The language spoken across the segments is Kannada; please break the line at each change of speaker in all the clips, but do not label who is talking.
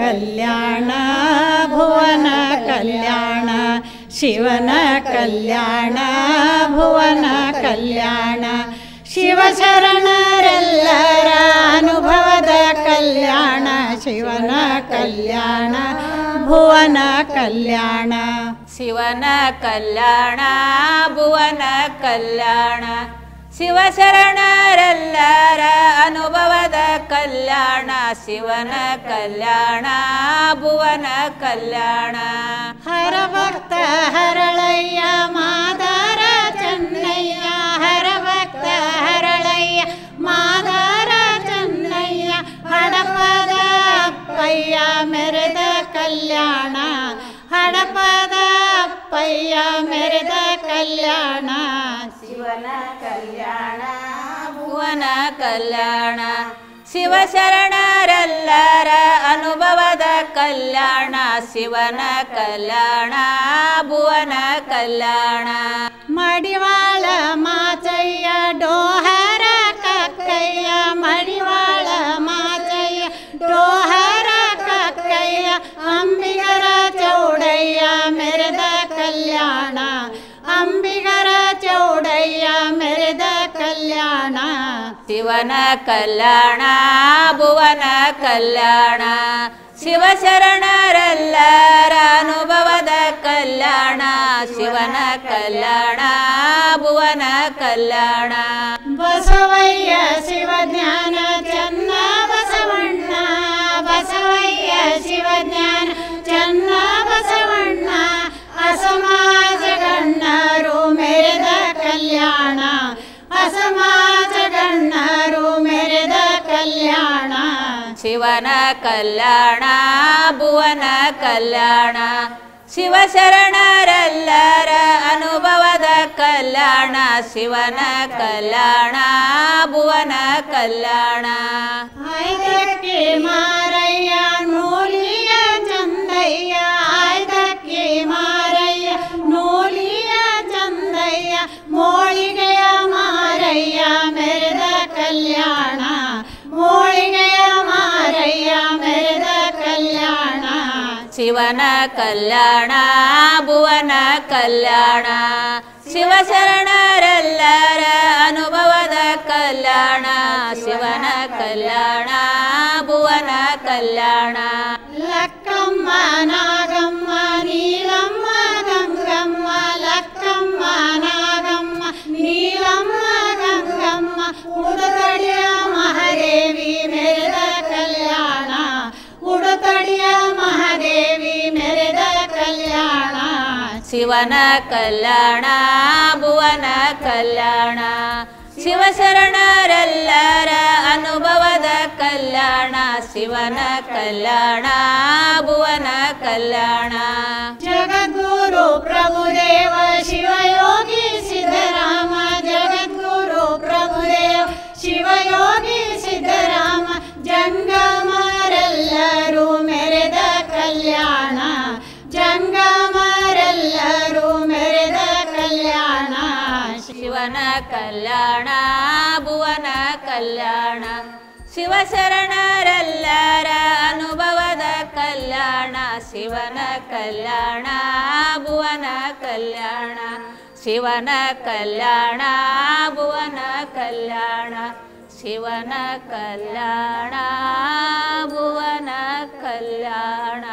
ಕಲ್ಯಾಣ ಭುವನ ಕಲ್ಯಾಣ ಶಿವನ ಕಲ್ಯಾಣ ಭುವನ ಕಲ್ಯಾಣ ಶಿವಶರಣರೆಲ್ಲರ ಅನುಭವದ ಕಲ್ಯಾಣ ಶಿವನ ಕಲ್ಯಾಣ ಭುವನ ಕಲ್ಯಾಣ
ಶಿವನ ಕಲ್ಯಾಣ ಭುವನ ಕಲ್ಯಾಣ ಶಿವಶರಣರೆಲ್ಲರ ಅನುಭವದ ಕಲ್ಯಾಣ ಶಿವನ ಕಲ್ಯಾಣ ಭುವನ ಕಲ್ಯಾಣ
ಹರಭಕ್ತ ಹರಳಯ್ಯ ಮಾದಾರ ಚೆನ್ನಯ್ಯ ಹರಭಕ್ತ ಹರಳಯ್ಯ ಮಾದಾರ ಚೆನ್ನಯ್ಯ ಹಡಪದ ಅಪ್ಪಯ್ಯ ಮೆರೆದ ಕಲ್ಯಾಣ ಹಡಪದ ಅಪ್ಪಯ್ಯ ಮೆರೆದ ಕಲ್ಯಾಣ
ಶಿವನ ಕಲ್ಯಾಣ ಭುವನ ಕಲ್ಯಾಣ ಶಿವಶರಣರೆಲ್ಲರ ಅನುಭವದ ಕಲ್ಯಾಣ ಶಿವನ ಕಲ್ಯಾಣ ಭುವನ ಕಲ್ಯಾಣ
ಮಡಿವಾಳ ಮಾಚಯ್ಯ ಡೋಹರ ಕಕ್ಕಯ್ಯ ಮಡಿವಾಳ ಮಾಚಯ್ಯ ಡೋಹರ ಕಕ್ಕಯ್ಯ ಅಂಬಿಗರ ಚೌಡಯ್ಯ ಮೆರೆದ ಕಲ್ಯಾಣ ಅಂಬಿಗರ ಚೌಡಯ್ಯ ಮೆರೆದ ಕಲ್ಯಾಣ
ಶಿವನ ಕಲ್ಯಾಣ ಭುವನ ಕಲ್ಯಾಣ ಶಿವಶರಣರೆಲ್ಲರ ಅನುಭವದ ಕಲ್ಯಾಣ ಶಿವನ ಕಲ್ಯಾಣ ಭುವನ ಕಲ್ಯಾಣ
ಬಸವಯ್ಯ ಶಿವಜ್ಞಾನ ಚೆನ್ನ ಬಸವಣ್ಣ ಬಸವಯ್ಯ ಶಿವಜ್ಞಾನ ಚೆನ್ನ ಬಸವಣ್ಣ ಅಸಮಾಜ ಗಣ್ಯರು ಮೆರೆದ ಕಲ್ಯಾಣ ಅಸಮಾಜ ಗಣ್ಯರು ಮೆರೆದ ಕಲ್ಯಾಣ
ಶಿವನ ಕಲ್ಯಾಣ ಭುವನ ಕಲ್ಯಾಣ ಶಿವಶರಣರೆಲ್ಲರ ಅನುಭವದ ಕಲ್ಯಾಣ ಶಿವನ ಕಲ್ಯಾಣ ಭುವನ ಕಲ್ಯಾಣ
ಆಯ್ದಕ್ಕೆ ಮಾರಯ್ಯ ನೂಲಿಯ ಚಂದಯ್ಯ ಆಯ್ದಕ್ಕೆ ಮಾರಯ್ಯ ನೂಲಿಯ ಚಂದಯ್ಯ ಮೋಳಿಗೆಯ ಮಾರಯ್ಯ ಮೆರೆದ ಕಲ್ಯಾಣ ಮೋಳಿಗೆಯ ಮಾರಯ್ಯ ಮೆರೆದ ಕಲ್ಯಾಣ
ಶಿವನ ಕಲ್ಯಾಣ ಭುವನ ಕಲ್ಯಾಣ ಶಿವಶರಣರೆಲ್ಲರ ಅನುಭವದ ಕಲ್ಯಾಣ ಶಿವನ ಕಲ್ಯಾಣ ಭುವನ ಕಲ್ಯಾಣ
ಲಕ್ಕಮ್ಮ ನಾಗಮ್ಮ ನೀಲಮ್ಮ ಗಂಗಮ್ಮ ಲಕ್ಕಮ್ಮ ನಾಗಮ್ಮ ನೀಲಮ್ಮ ಗಂಗಮ್ಮ ಉಡುತಡಿಯ ಮಹಾದೇವಿ ಮೆರೆದ ಕಲ್ಯಾಣ ಉಡುತಡಿಯ ಮಹಾದೇವಿ ಮೆರೆದ ಕಲ್ಯಾಣ
ಶಿವನ ಕಲ್ಯಾಣ ಭುವನ ಕಲ್ಯಾಣ ಶಿವಶರಣರೆಲ್ಲರ ಅನುಭವದ ಕಲ್ಯಾಣ ಶಿವನ ಕಲ್ಯಾಣ ಭುವನ ಕಲ್ಯಾಣ
ಜಗದ್ಗುರು ಪ್ರಭುದೇವ ಶಿವಯೋಗಿ ಸಿದ್ದರಾಮ ಜಗದ್ಗುರು ಪ್ರಭುದೇವ ಶಿವಯೋಗಿ ಸಿದ್ದರಾಮ ಜಂಗಮರೆಲ್ಲರೂ ಮೆರೆದ ಕಲ್ಯಾಣ ಜಂಗಮರೆಲ್ಲರೂ ಮೆರೆದ ಕಲ್ಯಾಣ
ಶಿವನ ಕಲ್ಯಾಣ ಭುವನ ಕಲ್ಯಾಣ ಶಿವಶರಣರೆಲ್ಲರ ಅನುಭವದ ಕಲ್ಯಾಣ ಶಿವನ ಕಲ್ಯಾಣ ಭುವನ ಕಲ್ಯಾಣ ಶಿವನ ಕಲ್ಯಾಣ ಭುವನ ಕಲ್ಯಾಣ ಶಿವನ ಕಲ್ಯಾಣ ಭುವನ ಕಲ್ಯಾಣ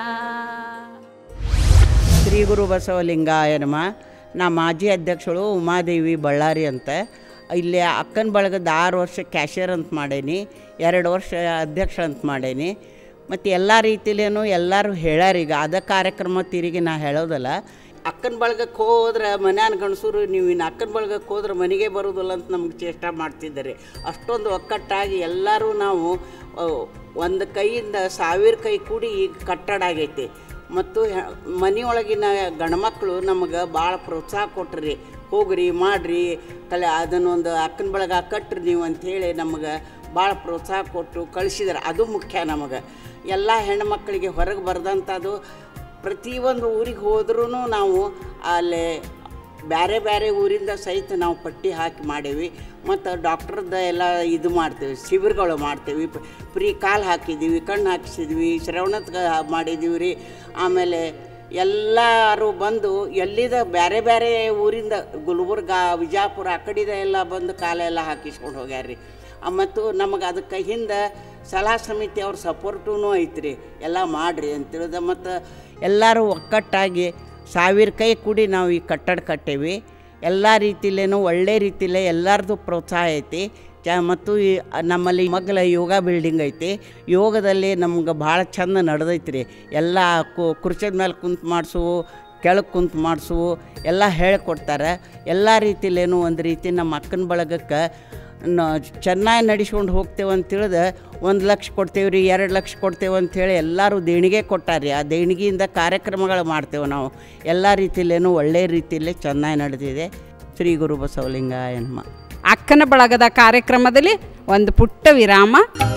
ಶ್ರೀ ಗುರು ಬಸವಲಿಂಗಾಯ ನಮಃ. ನಾ ಮಾಜಿ ಅಧ್ಯಕ್ಷಳು ಉಮಾದೇವಿ ಬಳ್ಳಾರಿ ಅಂತ. ಇಲ್ಲಿ ಅಕ್ಕನ ಬಳಗದ 6 ವರ್ಷ ಕ್ಯಾಶಿಯರ್ ಅಂತ ಮಾಡೇನಿ, 2 ವರ್ಷ ಅಧ್ಯಕ್ಷ ಅಂತ ಮಾಡೇನಿ. ಮತ್ತು ಎಲ್ಲ ರೀತಿಲೇನು ಎಲ್ಲರೂ ಹೇಳ್ಯಾರೀಗ ಅದ ಕಾರ್ಯಕ್ರಮ ತಿರುಗಿ ನಾ ಹೇಳೋದಲ್ಲ. ಅಕ್ಕನ ಬಳಗಕ್ಕೆ ಹೋದ್ರೆ ಮನ್ಯಾನ ಗಣಸರು ನೀವು ಇನ್ನು ಅಕ್ಕನ ಬಳಗಕ್ಕೆ ಹೋದ್ರೆ ಮನೆಗೆ ಬರೋದಿಲ್ಲ ಅಂತ ನಮ್ಗೆ ಚೇಷ್ಟ ಮಾಡ್ತಿದ್ದಾರೆ. ಅಷ್ಟೊಂದು ಒಕ್ಕಟ್ಟಾಗಿ ಎಲ್ಲರೂ ನಾವು ಒಂದು ಕೈಯಿಂದ 1000 ಕೈ ಕೂಡಿ ಈಗ ಕಟ್ಟಡ ಆಗೈತಿ. ಮತ್ತು ಮನೆಯೊಳಗಿನ ಗಂಡ್ಮಕ್ಳು ನಮಗೆ ಭಾಳ ಪ್ರೋತ್ಸಾಹ ಕೊಟ್ರಿ, ಹೋಗ್ರಿ ಮಾಡಿರಿ ಅದನ್ನೊಂದು ಅಕ್ಕನ ಬಳಗ ಕಟ್ರಿ ನೀವು ಅಂಥೇಳಿ ನಮಗೆ ಭಾಳ ಪ್ರೋತ್ಸಾಹ ಕೊಟ್ಟು ಕಳಿಸಿದಾರೆ. ಅದು ಮುಖ್ಯ ನಮಗೆ. ಎಲ್ಲ ಹೆಣ್ಮಕ್ಳಿಗೆ ಹೊರಗೆ ಬರ್ದಂಥದ್ದು ಪ್ರತಿಯೊಂದು ಊರಿಗೆ ಹೋದ್ರೂ ನಾವು ಅಲ್ಲಿ ಬೇರೆ ಬೇರೆ ಊರಿಂದ ಸಹಿತ ನಾವು ಪಟ್ಟಿ ಹಾಕಿ ಮಾಡೀವಿ. ಮತ್ತು ಡಾಕ್ಟ್ರದ್ದು ಎಲ್ಲ ಇದು ಮಾಡ್ತೀವಿ, ಶಿಬಿರಗಳು ಮಾಡ್ತೀವಿ. ಫ್ರೀ ಕಾಲು ಹಾಕಿದ್ದೀವಿ, ಕಣ್ಣು ಹಾಕಿಸಿದ್ವಿ, ಶ್ರವಣದ ಮಾಡಿದ್ದೀವಿ ರೀ. ಆಮೇಲೆ ಎಲ್ಲರೂ ಬಂದು ಎಲ್ಲಿದ ಬೇರೆ ಬೇರೆ ಊರಿಂದ ಗುಲ್ಬರ್ಗ, ವಿಜಾಪುರ ಆ ಕಡೆದ ಎಲ್ಲ ಬಂದು ಕಾಲೆಲ್ಲ ಹಾಕಿಸ್ಕೊಂಡು ಹೋಗ್ಯಾರ ರೀ. ಮತ್ತು ನಮಗೆ ಅದಕ್ಕೆ ಹಿಂದೆ ಸಲಹಾ ಸಮಿತಿ ಅವ್ರ ಸಪೋರ್ಟೂ ಐತ್ರಿ, ಎಲ್ಲ ಮಾಡಿರಿ ಅಂತೇಳಿದ. ಮತ್ತು ಎಲ್ಲರೂ ಒಕ್ಕಟ್ಟಾಗಿ 1000 ಕೈ ಕೂಡಿ ನಾವು ಈ ಕಟ್ಟಡ ಕಟ್ಟೇವಿ. ಎಲ್ಲ ರೀತಿಲೇನೂ ಒಳ್ಳೆ ರೀತಿಲೇ ಎಲ್ಲರದು ಪ್ರೋತ್ಸಾಹ ಐತಿ. ಮತ್ತು ಈ ನಮ್ಮಲ್ಲಿ ಮಗ್ಲ ಯೋಗ ಬಿಲ್ಡಿಂಗ್ ಐತಿ. ಯೋಗದಲ್ಲಿ ನಮ್ಗೆ ಭಾಳ ಚಂದ ನಡೆದೈತಿ ರೀ. ಎಲ್ಲ ಕುರ್ಚದ ಮೇಲೆ ಕುಂತು ಮಾಡಿಸುವು, ಕೆಳಗೆ ಕುಂತು ಮಾಡಿಸುವು ಎಲ್ಲ ಹೇಳಿಕೊಡ್ತಾರೆ. ಎಲ್ಲ ರೀತಿಲೇನೂ ಒಂದು ರೀತಿ ನಮ್ಮ ಅಕ್ಕನ ಬಳಗಕ್ಕೆ ಚೆನ್ನಾಗಿ ನಡೆಸ್ಕೊಂಡು ಹೋಗ್ತೇವೆ ಅಂತೇಳಿದ 1 ಲಕ್ಷ ಕೊಡ್ತೇವೆ ರೀ, 2 ಲಕ್ಷ ಕೊಡ್ತೇವೆ ಅಂಥೇಳಿ ಎಲ್ಲರೂ ದೇಣಿಗೆ ಕೊಟ್ಟಾರ್ರಿ. ಆ ದೇಣಿಗೆಯಿಂದ ಕಾರ್ಯಕ್ರಮಗಳು ಮಾಡ್ತೇವೆ ನಾವು. ಎಲ್ಲ ರೀತಿಲೇನೂ ಒಳ್ಳೆಯ ರೀತಿಯಲ್ಲೇ ಚೆನ್ನಾಗಿ ನಡೆದಿದೆ. ಶ್ರೀ ಗುರು ಬಸವಲಿಂಗಾಯ ನಮಃ.
ಅಕ್ಕನ ಬಳಗದ ಕಾರ್ಯಕ್ರಮದಲ್ಲಿ ಒಂದು ಪುಟ್ಟ ವಿರಾಮ.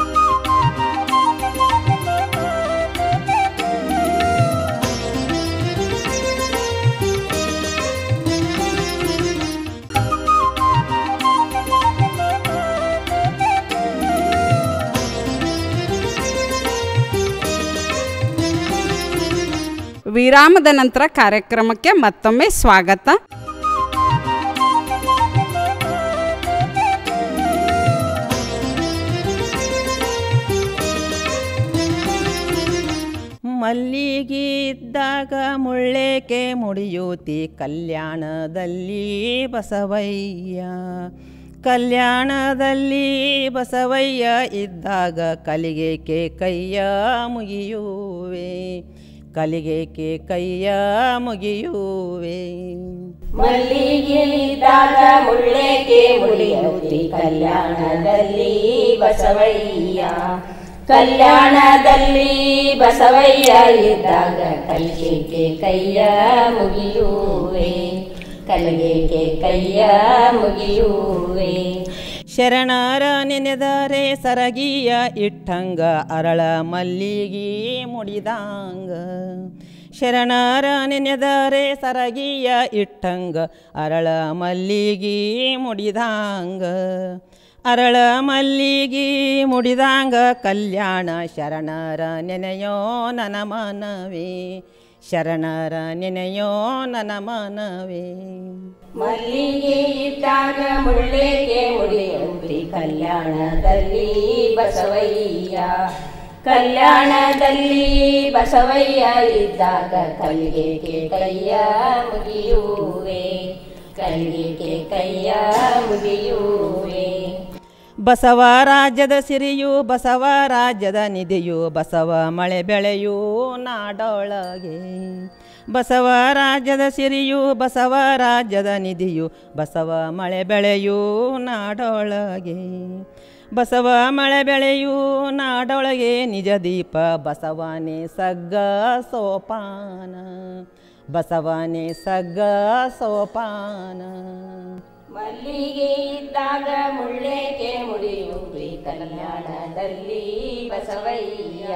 ವಿರಾಮದ ನಂತರ ಕಾರ್ಯಕ್ರಮಕ್ಕೆ ಮತ್ತೊಮ್ಮೆ ಸ್ವಾಗತ.
ಮಲ್ಲಿಗೆ ಇದ್ದಾಗ ಮುಳ್ಳೇಕೆ ಮುಡಿಯುತ್ತಿ ಕಲ್ಯಾಣದಲ್ಲಿ ಬಸವಯ್ಯ. ಕಲ್ಯಾಣದಲ್ಲಿ ಬಸವಯ್ಯ ಇದ್ದಾಗ ಕಲಿಗೆಕೆ ಕೈಯ ಮುಗಿಯುವೆ, ಕಲಿಗೆಕೆ ಕೈಯ ಮುಗಿಯುವೆ.
ಮಲ್ಲಿಗೆ ಇದ್ದಾಗ ಮುಳ್ಳೇಕೆ ಮುಡಿಯುತ್ತಿ ಕಲ್ಯಾಣದಲ್ಲಿ ಬಸವಯ್ಯ. ಕಲ್ಯಾಣದಲ್ಲಿ ಬಸವಯ್ಯ ಇದ್ದಾಗ ಕಲಿಗೆಕೆ ಕೈಯ ಮುಗಿಯುವೆ, ಕಲಿಗೆಕೆ ಕೈಯ ಮುಗಿಯುವೆ.
ಶರಣರ ನೆನೆದರೆ ಸರಗಿಯ ಇಟ್ಟಂಗ ಅರಳ ಮಲ್ಲಿಗೆ ಮುಡಿದಂಗ. ಶರಣರ ನೆನೆದರೆ ಸರಗಿಯ ಇಟ್ಟಂಗ ಅರಳ ಮಲ್ಲಿಗೆ ಮುಡಿದಂಗ. ಅರಳ ಮಲ್ಲಿಗೆ ಮುಡಿದಂಗ ಕಲ್ಯಾಣ ಶರಣರ ನೆನೆಯೋ ನನ್ನ ಮನವೇ, ಶರಣರ ನೆನೆಯೋ ನನ್ನ ಮನವೇ.
ಮಲ್ಲಿಗೆ ಇದ್ದಾಗ ಮುಳ್ಳೇಕೆ ಮುಡಿಯುತ್ತಿ ಕಲ್ಯಾಣದಲ್ಲಿ ಬಸವಯ್ಯ. ಕಲ್ಯಾಣದಲ್ಲಿ ಬಸವಯ್ಯ ಇದ್ದಾಗ ಕಲಿಗೆಕೆ ಕೈಯ ಮುಗಿಯುವೆ, ಕಲಿಗೆಕೆ ಕೈಯ ಮುಗಿಯುವೆ.
ಬಸವ ರಾಜ್ಯದ ಸಿರಿಯು ಬಸವ ರಾಜ್ಯದ ನಿಧಿಯು ಬಸವ ಮಳೆ ಬೆಳೆಯು ನಾಡೊಳಗೆ. ಬಸವ ರಾಜ್ಯದ ಸಿರಿಯು ಬಸವ ರಾಜ್ಯದ ನಿಧಿಯು ಬಸವ ಮಳೆ ಬೆಳೆಯು ನಾಡೊಳಗೆ. ಬಸವ ಮಳೆ ಬೆಳೆಯು ನಾಡೊಳಗೆ ನಿಜ ದೀಪ ಬಸವನೇ ಸಗ್ಗ ಸೋಪಾನ, ಬಸವನೇ ಸಗ್ಗ ಸೋಪಾನ.
ಮಲ್ಲಿಗೆ ಇದ್ದಾಗ ಮುಳ್ಳೇಕೆ ಮುಡಿಯುತ್ತಿ ಕಲ್ಯಾಣದಲ್ಲಿ ಬಸವಯ್ಯ.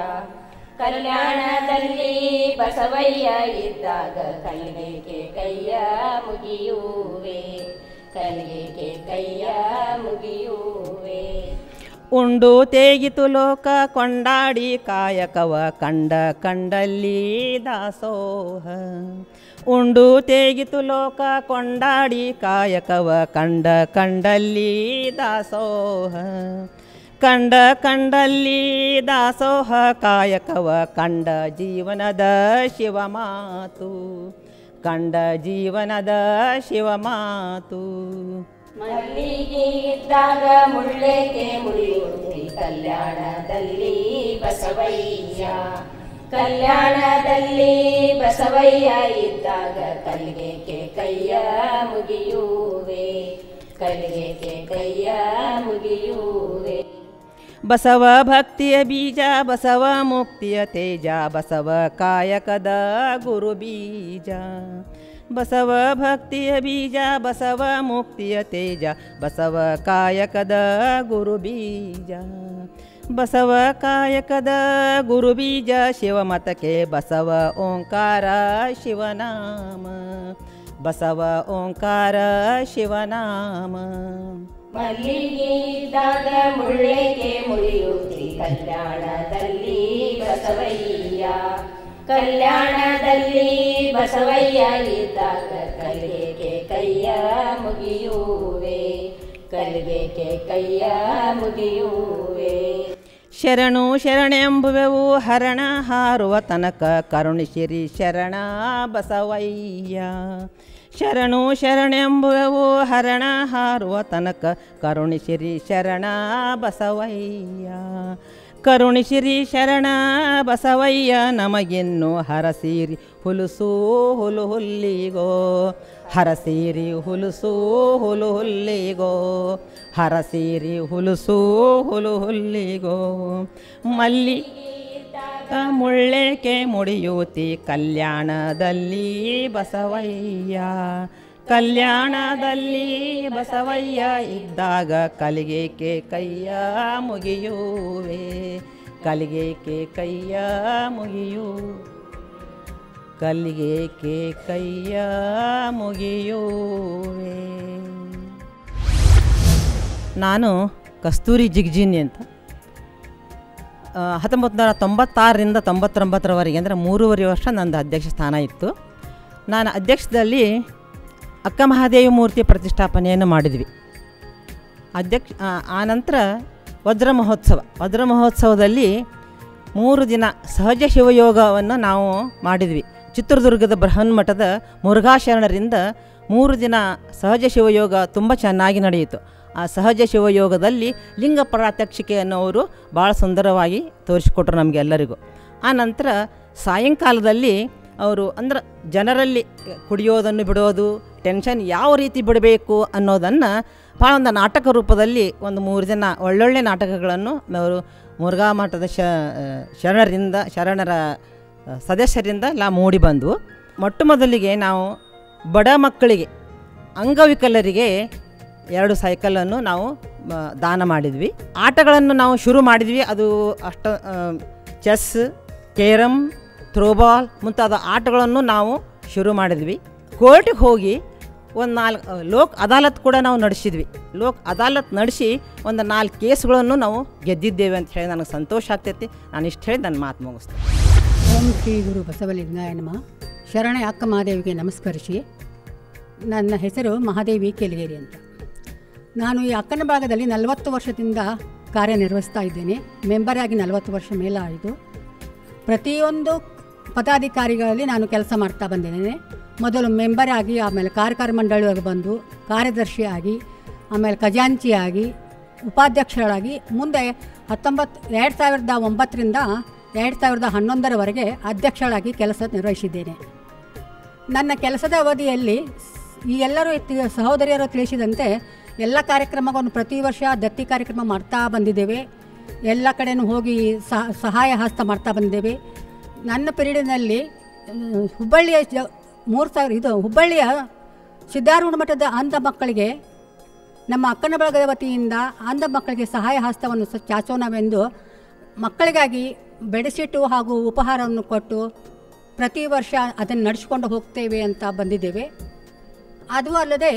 ಕಲ್ಯಾಣದಲ್ಲಿ ಬಸವಯ್ಯ ಇದ್ದಾಗ ಕಲಿಗೆಕೆ ಕೈಯ ಮುಗಿಯುವೆ, ಕಲಿಗೆಕೆ ಕೈಯ ಮುಗಿಯುವೆ.
ಉಂಡು ತೇಗಿತು ಲೋಕ ಕೊಂಡಾಡಿ ಕಾಯಕವ ಕಂಡ ಕಂಡಲ್ಲಿ ದಾಸೋಹ. ಉಂಡು ತೇಗಿತು ಲೋಕ ಕೊಂಡಾಡಿ ಕಾಯಕವ ಕಂಡ ಕಂಡಲ್ಲಿ ದಾಸೋಹ. ಕಂಡ ಕಂಡಲ್ಲಿ ದಾಸೋಹ ಕಾಯಕವ ಕಂಡ ಜೀವನದ ಶಿವಮಾತು, ಕಂಡ ಜೀವನದ ಶಿವಮಾತು.
ಮಲ್ಲಿಗೆ ಇದ್ದಾಗ ಮುಳ್ಳೇಕೆ ಮುಡಿಯುತ್ತಿ ಕಲ್ಯಾಣದಲ್ಲಿ ಬಸವಯ್ಯ. ಕಲ್ಯಾಣದಲ್ಲಿ ಬಸವಯ್ಯ ಇದ್ದಾಗ ಕಲಿಗೆಕೆ ಕೈಯ ಮುಗಿಯುವೆ, ಕಲಿಗೆಕೆ ಕೈಯ ಮುಗಿಯುವೆ.
ಬಸವ ಭಕ್ತಿಯ ಬೀಜ ಬಸವ ಮುಕ್ತಿಯ ತೇಜ ಬಸವ ಕಾಯಕದ ಗುರು ಬೀಜ. ಬಸವ ಭಕ್ತಿಯ ಬೀಜ ಬಸವ ಮುಕ್ತಿಯ ತೇಜ ಬಸವ ಕಾಯಕದ ಗುರು ಬೀಜ. ಬಸವ ಕಾಯಕದ ಗುರು ಬೀಜ ಶಿವಮತಕ್ಕೆ ಬಸವ ಓಂಕಾರ ಶಿವನಾಮ, ಬಸವ ಓಂಕಾರ ಶಿವನಾಮ.
ಮಲ್ಲಿಗಿದ್ದಾಗ ಮುಳ್ಳೆಗೆ ಮುಳಿಯುತ್ತಿ ಕಲ್ಯಾಣದಲ್ಲಿ ಬಸವಯ್ಯ, ಕಲ್ಯಾಣದಲ್ಲಿ ಬಸವಯ್ಯ ಇದ್ದಾಗ ಕಲಿಗೆಗೆ ಕೈಯ ಮುಗಿಯುವೆ, ಕಲಿಗೆಗೆ ಕೈಯ ಮುಗಿಯುವೆ.
ಶರಣು ಶರಣೆಂಬುವೆವು ಹರಣ ಹಾರುವ ತನಕ ಕರುಣಿಸಿರಿ ಶರಣ ಬಸವಯ್ಯ. ಶರಣು ಶರಣೆಂಬುವೆವು ಹರಣ ಹಾರುವ ತನಕ ಕರುಣಿಸಿರಿ ಶರಣ ಬಸವಯ್ಯ. ಕರುಣಿಸಿರಿ ಶರಣ ಬಸವಯ್ಯ ನಮಗಿನ್ನು ಹರಸಿರಿ ಹುಲುಸು ಹುಲು ಹುಲ್ಲಿಗೋ, ಹರಸಿರಿ ಹುಲುಸು ಹುಲು ಹುಲ್ಲಿಗೋ, ಹರಸಿರಿ ಹುಲುಸು ಹುಲು ಹುಲ್ಲಿಗೋ. ಮಲ್ಲಿ ಮುಳ್ಳೆಕೆ ಮುಡಿಯುತ್ತಿ ಕಲ್ಯಾಣದಲ್ಲಿ ಬಸವಯ್ಯ, ಕಲ್ಯಾಣದಲ್ಲಿ ಬಸವಯ್ಯ ಇದ್ದಾಗ ಕಲಿಗೆಗೆ ಕೈಯ ಮುಗಿಯುವೆ, ಕಲಿಗೆಗೆ ಕೈಯ ಮುಗಿಯು, ಕಲಿಗೆಗೆ ಕೈಯ ಮುಗಿಯುವೆ. ನಾನು ಕಸ್ತೂರಿ ಜಿಗ್ಜಿನಿ ಅಂತ 1996ರಿಂದ 99ರವರೆಗೆ ಅಂದರೆ 3.5 ವರ್ಷ ನಂದು ಅಧ್ಯಕ್ಷ ಸ್ಥಾನ ಇತ್ತು. ನಾನು ಅಧ್ಯಕ್ಷದಲ್ಲಿ ಅಕ್ಕ ಮಹಾದೇವಿ ಮೂರ್ತಿ ಪ್ರತಿಷ್ಠಾಪನೆಯನ್ನು ಮಾಡಿದ್ವಿ. ಆನಂತರ ವಜ್ರ ಮಹೋತ್ಸವದಲ್ಲಿ 3 ದಿನ ಸಹಜ ಶಿವಯೋಗವನ್ನು ನಾವು ಮಾಡಿದ್ವಿ. ಚಿತ್ರದುರ್ಗದ ಬೃಹನ್ಮಠದ ಮುರುಘಾಶರಣರಿಂದ 3 ದಿನ ಸಹಜ ಶಿವಯೋಗ ತುಂಬ ಚೆನ್ನಾಗಿ ನಡೆಯಿತು. ಆ ಸಹಜ ಶಿವಯೋಗದಲ್ಲಿ ಲಿಂಗ ಪ್ರಾತ್ಯಕ್ಷಿಕೆಯನ್ನು ಅವರು ಭಾಳ ಸುಂದರವಾಗಿ ತೋರಿಸಿಕೊಟ್ರು ನಮಗೆಲ್ಲರಿಗೂ. ಆ ನಂತರ ಸಾಯಂಕಾಲದಲ್ಲಿ ಅವರು ಅಂದ್ರೆ ಜನರಲ್ಲಿ ಕುಡಿಯೋದನ್ನು ಬಿಡೋದು, ಟೆನ್ಷನ್ ಯಾವ ರೀತಿ ಬಿಡಬೇಕು ಅನ್ನೋದನ್ನು ಭಾಳ ಒಂದು ನಾಟಕ ರೂಪದಲ್ಲಿ ಒಂದು 3 ದಿನ ಒಳ್ಳೊಳ್ಳೆ ನಾಟಕಗಳನ್ನು ಅವರು ಮುರುಘಾ ಮಠದ ಶರಣರ ಸದಸ್ಯರಿಂದ ಎಲ್ಲ ಮೂಡಿ ಬಂದವು. ಮೊಟ್ಟ ಮೊದಲಿಗೆ ನಾವು ಬಡ ಮಕ್ಕಳಿಗೆ ಅಂಗವಿಕಲರಿಗೆ 2 ಸೈಕಲನ್ನು ನಾವು ದಾನ ಮಾಡಿದ್ವಿ. ಆಟಗಳನ್ನು ನಾವು ಶುರು ಮಾಡಿದ್ವಿ. ಅದು ಚೆಸ್, ಕೇರಮ್, ಥ್ರೋಬಾಲ್ ಮುಂತಾದ ಆಟಗಳನ್ನು ನಾವು ಶುರು ಮಾಡಿದ್ವಿ. ಕೋರ್ಟಿಗೆ ಹೋಗಿ ಒಂದು 4 ಲೋಕ್ ಅದಾಲತ್ ಕೂಡ ನಾವು ನಡೆಸಿದ್ವಿ. ಲೋಕ್ ಅದಾಲತ್ ನಡೆಸಿ ಒಂದು 4 ಕೇಸ್ಗಳನ್ನು ನಾವು ಗೆದ್ದಿದ್ದೇವೆ ಅಂತ ಹೇಳಿ ನನಗೆ ಸಂತೋಷ ಆಗ್ತೈತಿ. ನಾನು ಇಷ್ಟು ಹೇಳಿ ನನ್ನ ಮಾತು ಮುಗಿಸ್ತೇನೆ.
ಓಂ ಶ್ರೀ ಗುರು ಬಸವಲಿಂಗಾಯ ನಮಃ. ಶರಣೆ ಅಕ್ಕ ಮಹಾದೇವಿಗೆ ನಮಸ್ಕರಿಸಿ. ನನ್ನ ಹೆಸರು ಮಹಾದೇವಿ ಕೆಲಿಗೇರಿ ಅಂತ. ನಾನು ಈ ಅಕ್ಕನ ಭಾಗದಲ್ಲಿ 40 ವರ್ಷದಿಂದ ಕಾರ್ಯನಿರ್ವಹಿಸ್ತಾ ಇದ್ದೇನೆ. ಮೆಂಬರ್ ಆಗಿ 40 ವರ್ಷ ಮೇಲಾಯಿತು. ಪ್ರತಿಯೊಂದು ಪದಾಧಿಕಾರಿಗಳಲ್ಲಿ ನಾನು ಕೆಲಸ ಮಾಡ್ತಾ ಬಂದಿದ್ದೇನೆ. ಮೊದಲು ಮೆಂಬರ್ ಆಗಿ, ಆಮೇಲೆ ಕಾರ್ಯಕಾರಿ ಮಂಡಳಿಯಾಗಿ ಬಂದು ಕಾರ್ಯದರ್ಶಿಯಾಗಿ, ಆಮೇಲೆ ಖಜಾಂಚಿಯಾಗಿ, ಉಪಾಧ್ಯಕ್ಷರಾಗಿ, ಮುಂದೆ 2009ರಿಂದ 2011ರವರೆಗೆ ಅಧ್ಯಕ್ಷರಾಗಿ ಕೆಲಸ ನಿರ್ವಹಿಸಿದ್ದೇನೆ. ನನ್ನ ಕೆಲಸದ ಅವಧಿಯಲ್ಲಿ ಈ ಎಲ್ಲರೂ ಸಹೋದರಿಯರು ತಿಳಿಸಿದಂತೆ ಎಲ್ಲ ಕಾರ್ಯಕ್ರಮಗಳನ್ನು ಪ್ರತಿ ವರ್ಷ ದತ್ತಿ ಕಾರ್ಯಕ್ರಮ ಮಾಡ್ತಾ ಬಂದಿದ್ದೇವೆ. ಎಲ್ಲ ಕಡೆಯೂ ಹೋಗಿ ಸಹಾಯ ಹಸ್ತ ಮಾಡ್ತಾ ಬಂದಿದ್ದೇವೆ. ನನ್ನ ಪೀರಿಯಡ್ನಲ್ಲಿ ಹುಬ್ಬಳ್ಳಿಯ ಹುಬ್ಬಳ್ಳಿಯ ಸಿದ್ಧಾರೂಢ ಮಠದ ಅಂಧ ಮಕ್ಕಳಿಗೆ ನಮ್ಮ ಅಕ್ಕನ ಬಳಗದ ವತಿಯಿಂದ ಅಂಧ ಮಕ್ಕಳಿಗೆ ಸಹಾಯ ಹಸ್ತವನ್ನು ಚಾಚೋಣವೆಂದು ಮಕ್ಕಳಿಗಾಗಿ ಬೆಡ್ಶೀಟು ಹಾಗೂ ಉಪಹಾರವನ್ನು ಕೊಟ್ಟು ಪ್ರತಿ ವರ್ಷ ಅದನ್ನು ನಡೆಸಿಕೊಂಡು ಹೋಗ್ತೇವೆ ಅಂತ ಬಂದಿದ್ದೇವೆ. ಅದು ಅಲ್ಲದೆ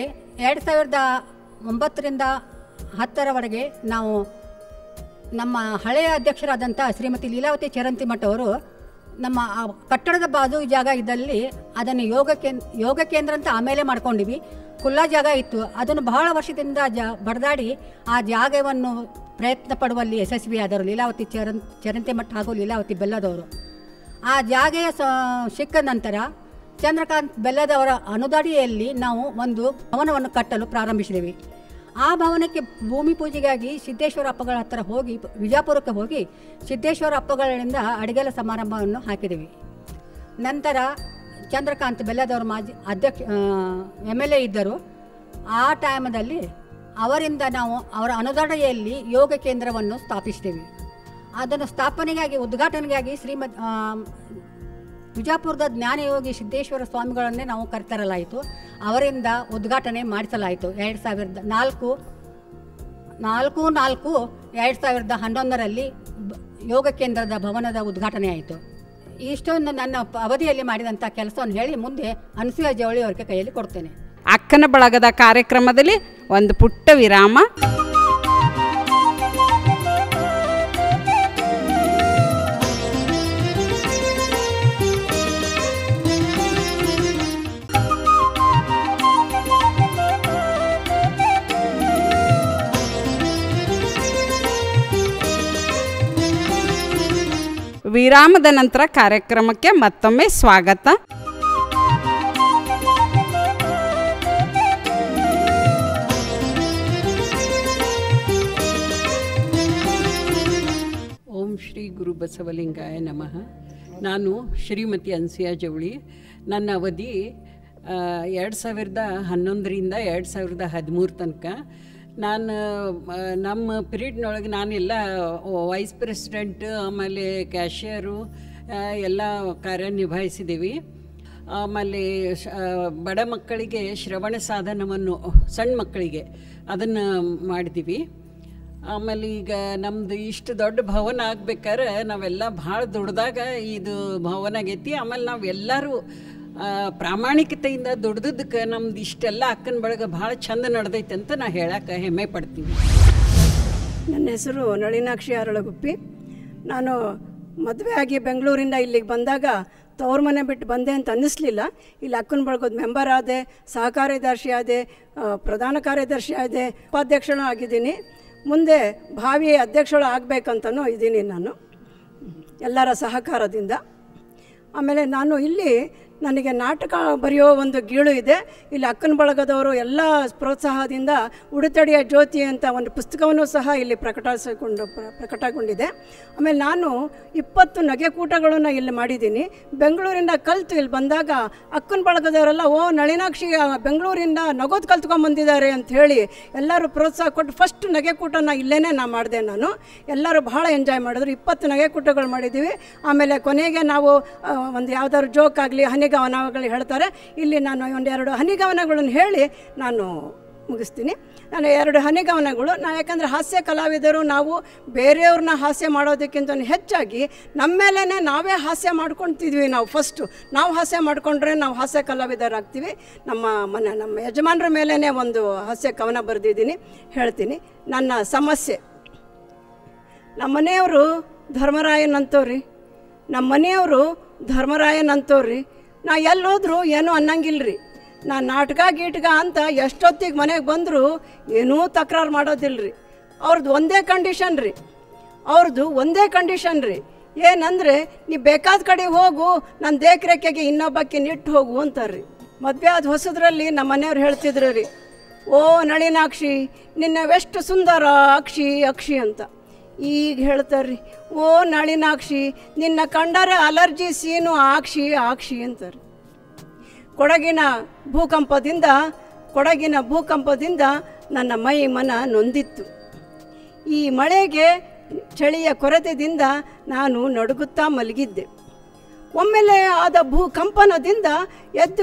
2009ರಿಂದ 10ರವರೆಗೆ ನಾವು ನಮ್ಮ ಹಳೆಯ ಅಧ್ಯಕ್ಷರಾದಂಥ ಶ್ರೀಮತಿ ಲೀಲಾವತಿ ಚರಂತಿಮಠ ಅವರು ನಮ್ಮ ಕಟ್ಟಡದ ಬಾಜು ಜಾಗ ಇದ್ದಲ್ಲಿ ಅದನ್ನು ಯೋಗ ಕೇಂದ್ರ ಅಂತ ಆಮೇಲೆ ಮಾಡ್ಕೊಂಡಿವಿ. ಖುಲ್ಲಾ ಜಾಗ ಇತ್ತು. ಅದನ್ನು ಬಹಳ ವರ್ಷದಿಂದ ಬಡದಾಡಿ ಆ ಜಾಗವನ್ನು ಪ್ರಯತ್ನ ಪಡುವಲ್ಲಿ ಯಶಸ್ವಿಯಾದರು ಲೀಲಾವತಿ ಚರಂತಿಮಠ ಹಾಗೂ ಲೀಲಾವತಿ ಬೆಲ್ಲದವರು. ಆ ಜಾಗೆಯ ಸಿಕ್ಕ ನಂತರ ಚಂದ್ರಕಾಂತ್ ಬೆಲ್ಲದವರ ಅನುದಾಡಿಯಲ್ಲಿ ನಾವು ಒಂದು ಭವನವನ್ನು ಕಟ್ಟಲು ಪ್ರಾರಂಭಿಸಿದೆವು. ಆ ಭವನಕ್ಕೆ ಭೂಮಿ ಪೂಜೆಗಾಗಿ ಸಿದ್ದೇಶ್ವರ ಅಪ್ಪಗಳ ಹತ್ತಿರ ಹೋಗಿ ವಿಜಾಪುರಕ್ಕೆ ಹೋಗಿ ಸಿದ್ದೇಶ್ವರ ಅಪ್ಪಗಳಿಂದ ಅಡಿಗೆಲ ಸಮಾರಂಭವನ್ನು ಹಾಕಿದೆವು. ನಂತರ ಚಂದ್ರಕಾಂತ್ ಬೆಲ್ಲದವರು ಮಾಜಿ ಅಧ್ಯಕ್ಷ MLA ಇದ್ದರು. ಆ ಟೈಮದಲ್ಲಿ ಅವರಿಂದ ನಾವು ಅವರ ಅನುದಾಡೆಯಲ್ಲಿ ಯೋಗ ಕೇಂದ್ರವನ್ನು ಸ್ಥಾಪಿಸಿದೆವು. ಅದನ್ನು ಸ್ಥಾಪನೆಗಾಗಿ ಉದ್ಘಾಟನೆಗಾಗಿ ವಿಜಾಪುರದ ಜ್ಞಾನಯೋಗಿ ಸಿದ್ದೇಶ್ವರ ಸ್ವಾಮಿಗಳನ್ನೇ ನಾವು ಕರೆತರಲಾಯಿತು. ಅವರಿಂದ ಉದ್ಘಾಟನೆ ಮಾಡಿಸಲಾಯಿತು. 4/4/2011ರಲ್ಲಿ ಯೋಗ ಕೇಂದ್ರದ ಭವನದ ಉದ್ಘಾಟನೆ ಆಯಿತು. ಇಷ್ಟೊಂದು ನನ್ನ ಅವಧಿಯಲ್ಲಿ ಮಾಡಿದಂಥ ಕೆಲಸವನ್ನು ಹೇಳಿ ಮುಂದೆ ಅನಸೂಯ ಜವಳಿ ಅವರಿಗೆ ಕೈಯಲ್ಲಿ ಕೊಡ್ತೇನೆ.
ಅಕ್ಕನ ಬಳಗದ ಕಾರ್ಯಕ್ರಮದಲ್ಲಿ ಒಂದು ಪುಟ್ಟ ವಿರಾಮ. ವಿರಾಮದ ನಂತರ ಕಾರ್ಯಕ್ರಮಕ್ಕೆ ಮತ್ತೊಮ್ಮೆ ಸ್ವಾಗತ.
ಓಂ ಶ್ರೀ ಗುರು ಬಸವಲಿಂಗಾಯ ನಮಃ. ನಾನು ಶ್ರೀಮತಿ ಅನಸೂಯ ಜವಳಿ. ನನ್ನ ಅವಧಿ 2011ರಿಂದ 2013 ತನಕ. ನಾನು ನಮ್ಮ ಪಿರಿಯಡ್ನೊಳಗೆ ನಾನೆಲ್ಲ ವೈಸ್ ಪ್ರೆಸಿಡೆಂಟ್, ಆಮೇಲೆ ಕ್ಯಾಶಿಯರು ಎಲ್ಲ ಕಾರ್ಯ ನಿಭಾಯಿಸಿದ್ದೀವಿ. ಆಮೇಲೆ ಬಡ ಮಕ್ಕಳಿಗೆ ಶ್ರವಣ ಸಾಧನವನ್ನು, ಸಣ್ಣ ಮಕ್ಕಳಿಗೆ ಅದನ್ನು ಮಾಡಿದ್ದೀವಿ. ಆಮೇಲೆ ಈಗ ನಮ್ಮದು ಇಷ್ಟು ದೊಡ್ಡ ಭವನ ಆಗ್ಬೇಕಾದ್ರೆ ನಾವೆಲ್ಲ ಭಾಳ ದುಡ್ದಾಗ ಇದು ಭವನ ಆಗೈತಿ. ಆಮೇಲೆ ನಾವೆಲ್ಲರೂ ಪ್ರಾಮಾಣಿಕತೆಯಿಂದ ದುಡ್ದಕ್ಕೆ ನಮ್ದು ಇಷ್ಟೆಲ್ಲ ಅಕ್ಕನ ಬಳಗ ಭಾಳ ಚಂದ ನಡೆದೈತೆ ಅಂತ ನಾ ಹೇಳಕ್ಕೆ ಹೆಮ್ಮೆ ಪಡ್ತೀನಿ.
ನನ್ನ ಹೆಸರು ನಳಿನಾಕ್ಷಿ ಅರಳಗುಪ್ಪಿ. ನಾನು ಮದುವೆ ಆಗಿ ಬೆಂಗಳೂರಿಂದ ಇಲ್ಲಿಗೆ ಬಂದಾಗ ತವ್ರ ಮನೆ ಬಿಟ್ಟು ಬಂದೆ ಅಂತ ಅನ್ನಿಸ್ಲಿಲ್ಲ. ಇಲ್ಲಿ ಅಕ್ಕನ ಬಳಗದ ಮೆಂಬರ್ ಆದೆ, ಸಹ ಕಾರ್ಯದರ್ಶಿ ಆದೆ, ಪ್ರಧಾನ ಕಾರ್ಯದರ್ಶಿ ಆದೆ, ಉಪಾಧ್ಯಕ್ಷನೂ ಆಗಿದ್ದೀನಿ. ಮುಂದೆ ಭಾವಿ ಅಧ್ಯಕ್ಷಳು ಆಗಬೇಕಂತನೂ ಇದ್ದೀನಿ ನಾನು, ಎಲ್ಲರ ಸಹಕಾರದಿಂದ. ಆಮೇಲೆ ನಾನು ಇಲ್ಲಿ ನನಗೆ ನಾಟಕ ಬರೆಯೋ ಒಂದು ಗೀಳು ಇದೆ. ಇಲ್ಲಿ ಅಕ್ಕನ ಬಳಗದವರು ಎಲ್ಲ ಪ್ರೋತ್ಸಾಹದಿಂದ ಉಡುತಡಿಯ ಜ್ಯೋತಿ ಅಂತ ಒಂದು ಪುಸ್ತಕವನ್ನು ಸಹ ಇಲ್ಲಿ ಪ್ರಕಟಗೊಂಡಿದೆ. ಆಮೇಲೆ ನಾನು 20 ನಗೆಕೂಟಗಳನ್ನು ಇಲ್ಲಿ ಮಾಡಿದ್ದೀನಿ. ಬೆಂಗಳೂರಿಂದ ಕಲಿತು ಇಲ್ಲಿ ಬಂದಾಗ ಅಕ್ಕನ ಬಳಗದವರೆಲ್ಲ ನಳಿನಾಕ್ಷಿ ಬೆಂಗಳೂರಿಂದ ನಗೋದು ಕಲ್ತ್ಕೊಂಡ್ಬಂದಿದ್ದಾರೆ ಅಂಥೇಳಿ ಎಲ್ಲರೂ ಪ್ರೋತ್ಸಾಹ ಕೊಟ್ಟು ಫಸ್ಟ್ ನಗೆಕೂಟನ ಇಲ್ಲೇ ಮಾಡಿದೆ ನಾನು. ಎಲ್ಲರೂ ಭಾಳ ಎಂಜಾಯ್ ಮಾಡಿದ್ರು. 20 ನಗೆಕೂಟಗಳು ಮಾಡಿದ್ದೀವಿ. ಆಮೇಲೆ ಕೊನೆಗೆ ನಾವು ಒಂದು ಯಾವುದಾದ್ರು ಜೋಕ್ ಆಗಲಿ, ಹನಿಗವನಗಳು ಹೇಳ್ತಾರೆ. ಇಲ್ಲಿ ನಾನು ಒಂದೆರಡು ಹನಿಗವನಗಳನ್ನು ಹೇಳಿ ನಾನು ಮುಗಿಸ್ತೀನಿ. ನಾನು 2 ಹನಿಗವನಗಳು. ಯಾಕಂದರೆ ಹಾಸ್ಯ ಕಲಾವಿದರು ನಾವು ಬೇರೆಯವ್ರನ್ನ ಹಾಸ್ಯ ಮಾಡೋದಕ್ಕಿಂತ ಹೆಚ್ಚಾಗಿ ನಮ್ಮ ಮೇಲೇ ನಾವೇ ಹಾಸ್ಯ ಮಾಡ್ಕೊತಿದ್ವಿ. ನಾವು ಹಾಸ್ಯ ಮಾಡಿಕೊಂಡ್ರೆ ನಾವು ಹಾಸ್ಯ ಕಲಾವಿದರಾಗ್ತೀವಿ. ನಮ್ಮ ಯಜಮಾನರ ಮೇಲೇ ಒಂದು ಹಾಸ್ಯ ಕವನ ಬರೆದಿದ್ದೀನಿ, ಹೇಳ್ತೀನಿ. ನನ್ನ ಸಮಸ್ಯೆ: ನಮ್ಮ ಮನೆಯವರು ಧರ್ಮರಾಯನಂತವ್ರಿ, ನಮ್ಮ ಮನೆಯವರು ಧರ್ಮರಾಯನಂತವ್ರಿ. ನಾ ಎಲ್ಲೋದ್ರೂ ಏನೂ ಅನ್ನಂಗಿಲ್ರಿ. ನಾ ನಾಟಕ ಗೀಟಕ ಅಂತ ಎಷ್ಟೊತ್ತಿಗೆ ಮನೆಗೆ ಬಂದರೂ ಏನೂ ತಕರಾರು ಮಾಡೋದಿಲ್ರಿ. ಅವ್ರದ್ದು ಒಂದೇ ಕಂಡೀಷನ್ ರೀ. ಏನಂದರೆ, ನೀ ಬೇಕಾದ ಕಡೆ ಹೋಗು, ನನ್ನ ದೇಖರೇಖೆಗೆ ಇನ್ನೊಬ್ಬಕ್ಕೆ ನಿಟ್ಟು ಹೋಗು ಅಂತಾರ್ರಿ. ಮದುವೆ ಆದ ಹೊಸದ್ರಲ್ಲಿ ನಮ್ಮ ಮನೆಯವ್ರು ಹೇಳ್ತಿದ್ರು ರೀ, ಓ ನಳಿನಾಕ್ಷಿ ನಿನ್ನವೆಷ್ಟು ಸುಂದರ ಅಕ್ಷಿ ಅಂತ. ಈಗ ಹೇಳ್ತಾರ್ರಿ, ಓ ನಳಿನಾಕ್ಷಿ ನಿನ್ನ ಕಂಡರೆ ಅಲರ್ಜಿ ಸೀನು ಆಕ್ಷಿ ಅಂತಾರೆ. ಕೊಡಗಿನ ಭೂಕಂಪದಿಂದ ನನ್ನ ಮೈ ಮನ ನೊಂದಿತ್ತು. ಈ ಮಳೆಗೆ ಚಳಿಯ ಕೊರತೆಯಿಂದ ನಾನು ನಡುಗುತ್ತಾ ಮಲಗಿದ್ದೆ. ಒಮ್ಮೆಲೆ ಆದ ಭೂಕಂಪನದಿಂದ ಎದ್ದು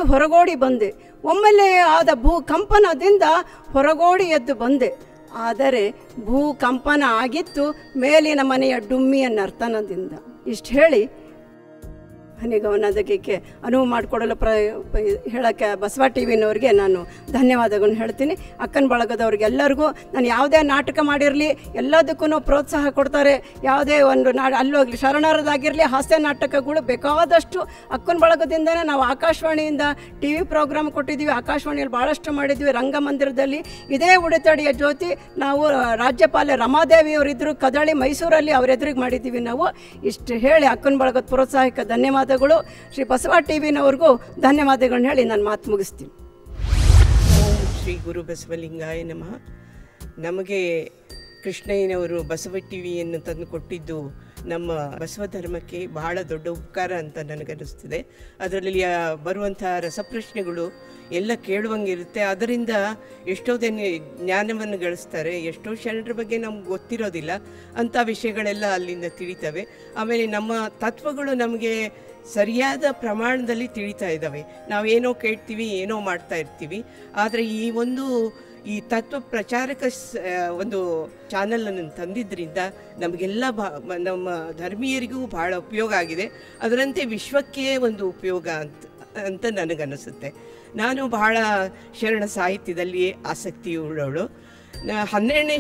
ಹೊರಗೋಡಿ ಬಂದೆ. ಆದರೆ ಭೂಕಂಪನ ಆಗಿತ್ತು ಮೇಲಿನ ಮನೆಯ ಡುಮ್ಮಿಯ ನರ್ತನದಿಂದ. ಇಷ್ಟು ಹೇಳಿ ಹನಿಗವನದಕ್ಕೆ ಅನುವು ಮಾಡಿಕೊಡಲು ಹೇಳೋಕ್ಕೆ ಬಸವ ಟಿವಿನವ್ರಿಗೆ ನಾನು ಧನ್ಯವಾದಗಳನ್ನು ಹೇಳ್ತೀನಿ. ಅಕ್ಕನ ಬಳಗದವ್ರಿಗೆ ಎಲ್ಲರಿಗೂ ನಾನು ಯಾವುದೇ ನಾಟಕ ಮಾಡಿರಲಿ ಎಲ್ಲದಕ್ಕೂ ಪ್ರೋತ್ಸಾಹ ಕೊಡ್ತಾರೆ. ಯಾವುದೇ ಒಂದು ಅಲ್ಲೋಗಲಿ ಶರಣರದಾಗಿರಲಿ, ಹಾಸ್ಯ ನಾಟಕಗಳು ಬೇಕಾದಷ್ಟು ಅಕ್ಕನ ಬಳಗದಿಂದನೇ ನಾವು ಆಕಾಶವಾಣಿಯಿಂದ TV ಪ್ರೋಗ್ರಾಮ್ ಕೊಟ್ಟಿದ್ದೀವಿ. ಆಕಾಶವಾಣಿಯಲ್ಲಿ ಭಾಳಷ್ಟು ಮಾಡಿದ್ವಿ. ರಂಗಮಂದಿರದಲ್ಲಿ ಇದೇ ಉಡುತಡಿಯ ಜ್ಯೋತಿ ನಾವು ರಾಜ್ಯಪಾಲೆ ರಮಾದೇವಿಯವರಿದ್ದರು ಕದಳಿ ಮೈಸೂರಲ್ಲಿ ಅವ್ರ ಎದುರಿಗೆ ಮಾಡಿದ್ದೀವಿ ನಾವು. ಇಷ್ಟು ಹೇಳಿ ಅಕ್ಕನ ಬಳಗದ ಪ್ರೋತ್ಸಾಹಕ್ಕೆ ಧನ್ಯವಾದಗಳು. ಶ್ರೀ ಬಸವ ಟಿವಿನವ್ರಿಗೂ ಧನ್ಯವಾದಗಳನ್ನ ಹೇಳಿ ನಾನು ಮಾತು ಮುಗಿಸ್ತೀನಿ.
ಓಂ ಶ್ರೀ ಗುರು ಬಸವಲಿಂಗಾಯ ನಮಃ. ನಮಗೆ ಕೃಷ್ಣಯ್ಯನವರು ಬಸವ ಟಿವಿಯನ್ನು ತಂದು ಕೊಟ್ಟಿದ್ದು ನಮ್ಮ ಬಸವ ಧರ್ಮಕ್ಕೆ ಬಹಳ ದೊಡ್ಡ ಉಪಕಾರ ಅಂತ ನನಗನ್ನಿಸ್ತಿದೆ. ಅದರಲ್ಲಿ ಬರುವಂಥ ರಸಪ್ರಶ್ನೆಗಳು ಎಲ್ಲ ಕೇಳುವಂಗಿರುತ್ತೆ. ಅದರಿಂದ ಎಷ್ಟೋ ಜ್ಞಾನವನ್ನು ಗಳಿಸ್ತಾರೆ. ಎಷ್ಟೋ ಶರಣರ ಬಗ್ಗೆ ನಮ್ಗೆ ಗೊತ್ತಿರೋದಿಲ್ಲ, ಅಂಥ ವಿಷಯಗಳೆಲ್ಲ ಅಲ್ಲಿಂದ ತಿಳಿತವೆ. ಆಮೇಲೆ ನಮ್ಮ ತತ್ವಗಳು ನಮಗೆ ಸರಿಯಾದ ಪ್ರಮಾಣದಲ್ಲಿ ತಿಳಿತಾ ಇದ್ದಾವೆ. ನಾವೇನೋ ಕೇಳ್ತೀವಿ, ಏನೋ ಮಾಡ್ತಾ ಇರ್ತೀವಿ. ಆದರೆ ಈ ಒಂದು ಈ ತತ್ವ ಪ್ರಚಾರಕ ಒಂದು ಚಾನಲನ್ನು ತಂದಿದ್ದರಿಂದ ನಮಗೆಲ್ಲ ನಮ್ಮ ಧರ್ಮೀಯರಿಗೂ ಬಹಳ ಉಪಯೋಗ ಆಗಿದೆ. ಅದರಂತೆ ವಿಶ್ವಕ್ಕೆ ಒಂದು ಉಪಯೋಗ ಅಂತ ನನಗನ್ನಿಸುತ್ತೆ. ನಾನು ಬಹಳ ಶರಣ ಸಾಹಿತ್ಯದಲ್ಲಿ ಆಸಕ್ತಿಯುಳ್ಳವಳು. 12ನೇ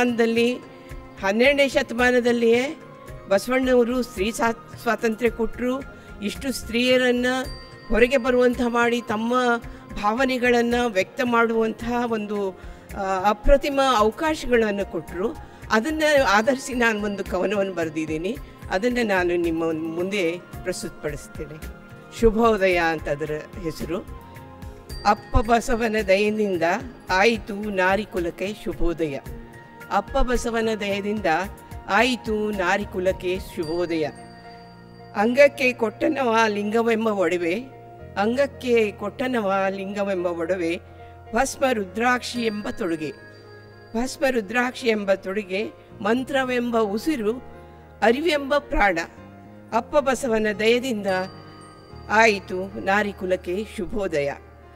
ಶತಮಾನದಲ್ಲಿಯೇ ಬಸವಣ್ಣವರು ಸ್ತ್ರೀ ಸ್ವಾತಂತ್ರ್ಯ ಕೊಟ್ಟರು. ಇಷ್ಟು ಸ್ತ್ರೀಯರನ್ನು ಹೊರಗೆ ಬರುವಂಥ ಮಾಡಿ ತಮ್ಮ ಭಾವನೆಗಳನ್ನು ವ್ಯಕ್ತ ಮಾಡುವಂತಹ ಒಂದು ಅಪ್ರತಿಮ ಅವಕಾಶಗಳನ್ನು ಕೊಟ್ಟರು. ಅದನ್ನು ಆಧರಿಸಿ ನಾನು ಒಂದು ಕವನವನ್ನು ಬರೆದಿದ್ದೀನಿ. ಅದನ್ನು ನಾನು ನಿಮ್ಮ ಮುಂದೆ ಪ್ರಸ್ತುತಪಡಿಸ್ತೇನೆ. ಶುಭೋದಯ ಅಂತ ಅದರ ಹೆಸರು. ಅಪ್ಪ ಬಸವನ ದಯದಿಂದ ಆಯಿತು ನಾರಿ ಕುಲಕ್ಕೆ ಶುಭೋದಯ. ಅಪ್ಪ ಬಸವನ ದಯದಿಂದ ಆಯಿತು ನಾರಿ ಕುಲಕ್ಕೆ ಶುಭೋದಯ. ಅಂಗಕ್ಕೆ ಕೊಟ್ಟನವ ಲಿಂಗವೆಂಬ ಒಡವೆ, ಅಂಗಕ್ಕೆ ಕೊಟ್ಟನವ ಲಿಂಗವೆಂಬ ಒಡವೆ, ಭಸ್ಮ ರುದ್ರಾಕ್ಷಿ ಎಂಬ ತೊಡುಗೆ, ಭಸ್ಮ ರುದ್ರಾಕ್ಷಿ ಎಂಬ ತೊಡುಗೆ, ಮಂತ್ರವೆಂಬ ಉಸಿರು, ಅರಿವೆಂಬ ಪ್ರಾಣ. ಅಪ್ಪ ಬಸವನ ದಯದಿಂದ ಆಯಿತು ನಾರಿ ಕುಲಕ್ಕೆ ಶುಭೋದಯ.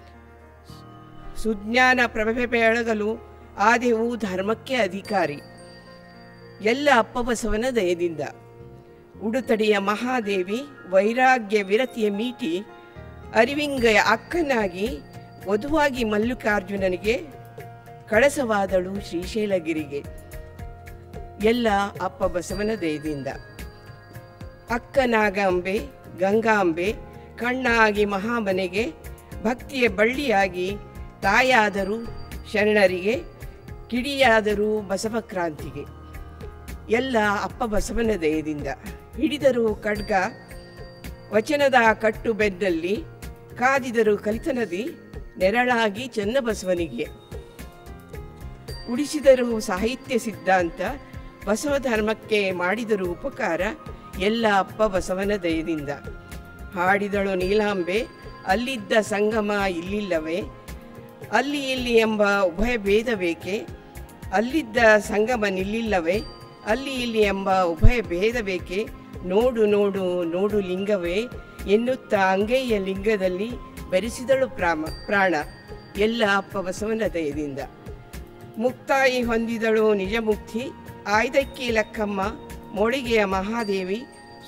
ಸುಜ್ಞಾನ ಪ್ರಭೆ ಬೆಳಗಲು ಆದೆವು ಧರ್ಮಕ್ಕೆ ಅಧಿಕಾರಿ. ಎಲ್ಲ ಅಪ್ಪ ಬಸವನ ದಯದಿಂದ. ಉಡುತಡಿಯ ಮಹಾದೇವಿ ವೈರಾಗ್ಯ ವಿರತಿಯ ಮೀಟಿ, ಅರಿವಿಂಗಯ ಅಕ್ಕನಾಗಿ ವಧುವಾಗಿ ಮಲ್ಲಿಕಾರ್ಜುನನಿಗೆ ಕಳಸವಾದಳು ಶ್ರೀಶೈಲಗಿರಿಗೆ. ಎಲ್ಲ ಅಪ್ಪ ಬಸವನ ದಯದಿಂದ. ಅಕ್ಕನಾಗಾಂಬೆ ಗಂಗಾಂಬೆ ಕಣ್ಣಾಗಿ ಮಹಾಮನೆಗೆ, ಭಕ್ತಿಯ ಬಳ್ಳಿಯಾಗಿ ತಾಯಾದರೂ ಶರಣರಿಗೆ, ಕಿಡಿಯಾದರೂ ಬಸವಕ್ರಾಂತಿಗೆ. ಎಲ್ಲ ಅಪ್ಪ ಬಸವನ ದಯದಿಂದ. ಹಿಡಿದರು ಖಡ್ಗ ವಚನದ ಕಟ್ಟು ಬೆನ್ನಲ್ಲಿ, ಕಾದಿದರು ಕಲಿತನದಿ ನೆರಳಾಗಿ ಚನ್ನಬಸವನಿಗೆ. ಉಳಿಸಿದರು ಸಾಹಿತ್ಯ ಸಿದ್ಧಾಂತ, ಬಸವ ಧರ್ಮಕ್ಕೆ ಮಾಡಿದರು ಉಪಕಾರ. ಎಲ್ಲ ಅಪ್ಪ ಬಸವನ ದಯದಿಂದ. ಹಾಡಿದಳು ನೀಲಾಂಬೆ ಅಲ್ಲಿದ್ದ ಸಂಗಮ ಇಲ್ಲಿಲ್ಲವೇ, ಅಲ್ಲಿ ಇಲ್ಲಿ ಎಂಬ ಉಭಯ ಭೇದ ಬೇಕೆ, ಅಲ್ಲಿದ್ದ ಸಂಗಮ ನಿಲ್ಲಿಲ್ಲವೇ, ಅಲ್ಲಿ ಇಲ್ಲಿ ಎಂಬ ಉಭಯ ಭೇದ ಬೇಕೆ, ನೋಡು ನೋಡು ನೋಡು ಲಿಂಗವೇ ಎನ್ನುತ್ತಾ ಅಂಗೈಯ ಲಿಂಗದಲ್ಲಿ ಬೆರೆಸಿದಳು ಪ್ರಾಣ. ಎಲ್ಲ ಅಪ್ಪ ಬಸವನ ದಯದಿಂದ. ಮುಕ್ತಾಯಿ ಹೊಂದಿದಳು ನಿಜ ಮುಕ್ತಿ, ಆಯ್ದಕ್ಕಿ ಲಕ್ಕಮ್ಮ ಮೊಳಿಗೆಯ ಮಹಾದೇವಿ,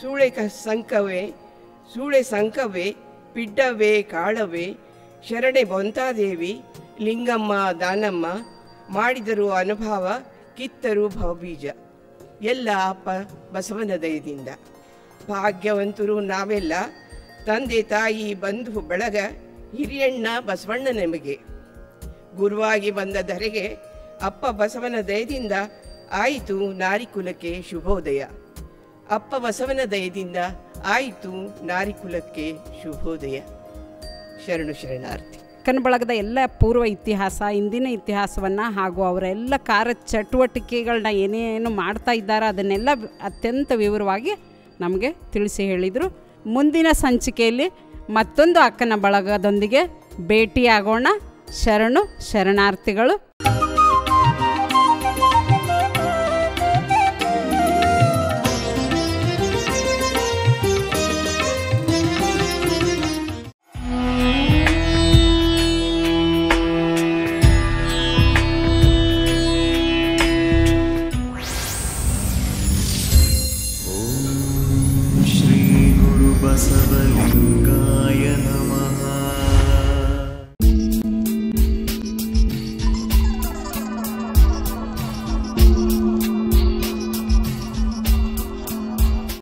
ಸೂಳೆ ಸಂಕವೇ ಪಿಡ್ಡವೇ ಕಾಳವೇ, ಶರಣೆ ಬೊಂತಾದೇವಿ ಲಿಂಗಮ್ಮ ದಾನಮ್ಮ, ಮಾಡಿದರು ಅನುಭವ ಕಿತ್ತರು ಭವಬೀಜ. ಎಲ್ಲ ಅಪ್ಪ ಬಸವನ ದಯದಿಂದ. ಭಾಗ್ಯವಂತರು ನಾವೆಲ್ಲ, ತಂದೆ ತಾಯಿ ಬಂಧು ಬಳಗ, ಹಿರಿಯಣ್ಣ ಬಸವಣ್ಣ ನಮಗೆ. ಗುರುವಾಗಿ ಬಂದ ಧರೆಗೆ ಅಪ್ಪ ಬಸವನ ದಯದಿಂದ ಆಯಿತು ನಾರಿ ಕುಲಕ್ಕೆ ಶುಭೋದಯ. ಅಪ್ಪ ಬಸವನ ದಯದಿಂದ ಆಯಿತು ನಾರಿ ಕುಲಕ್ಕೆ ಶುಭೋದಯ. ಶರಣು ಶರಣಾರ್ಥಿ.
ಅಕ್ಕನ ಬಳಗದ ಎಲ್ಲ ಪೂರ್ವ ಇತಿಹಾಸ, ಇಂದಿನ ಇತಿಹಾಸವನ್ನು ಹಾಗೂ ಅವರ ಎಲ್ಲ ಕಾರ್ಯ ಚಟುವಟಿಕೆಗಳನ್ನ ಏನೇನು ಮಾಡ್ತಾ ಇದ್ದಾರೆ ಅದನ್ನೆಲ್ಲ ಅತ್ಯಂತ ವಿವರವಾಗಿ ನಮಗೆ ತಿಳಿಸಿ ಹೇಳಿದರು. ಮುಂದಿನ ಸಂಚಿಕೆಯಲ್ಲಿ ಮತ್ತೊಂದು ಅಕ್ಕನ ಬಳಗದೊಂದಿಗೆ ಭೇಟಿಯಾಗೋಣ. ಶರಣು ಶರಣಾರ್ಥಿಗಳು.